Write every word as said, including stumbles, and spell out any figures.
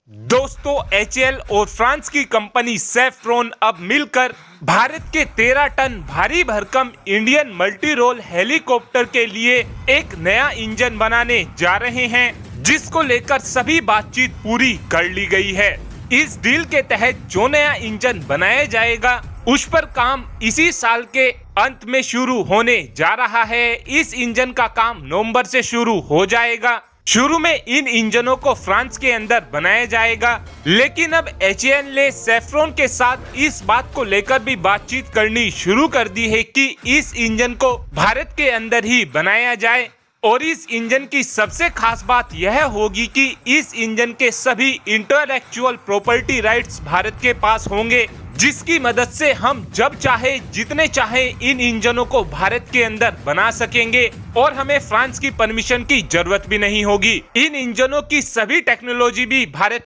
दोस्तों, H A L और France की कंपनी सैफ्रॉन अब मिलकर भारत के तेरह टन भारी भरकम इंडियन मल्टी रोल हेलीकॉप्टर के लिए एक नया इंजन बनाने जा रहे हैं, जिसको लेकर सभी बातचीत पूरी कर ली गई है। इस डील के तहत जो नया इंजन बनाया जाएगा उस पर काम इसी साल के अंत में शुरू होने जा रहा है। इस इंजन का काम नवंबर से शुरू हो जाएगा। शुरू में इन इंजनों को फ्रांस के अंदर बनाया जाएगा, लेकिन अब एच ए एल ने सैफ्रॉन के साथ इस बात को लेकर भी बातचीत करनी शुरू कर दी है कि इस इंजन को भारत के अंदर ही बनाया जाए। और इस इंजन की सबसे खास बात यह होगी कि इस इंजन के सभी इंटेलेक्चुअल प्रॉपर्टी राइट्स भारत के पास होंगे, जिसकी मदद से हम जब चाहे जितने चाहे इन इंजनों को भारत के अंदर बना सकेंगे और हमें फ्रांस की परमिशन की जरूरत भी नहीं होगी। इन इंजनों की सभी टेक्नोलॉजी भी भारत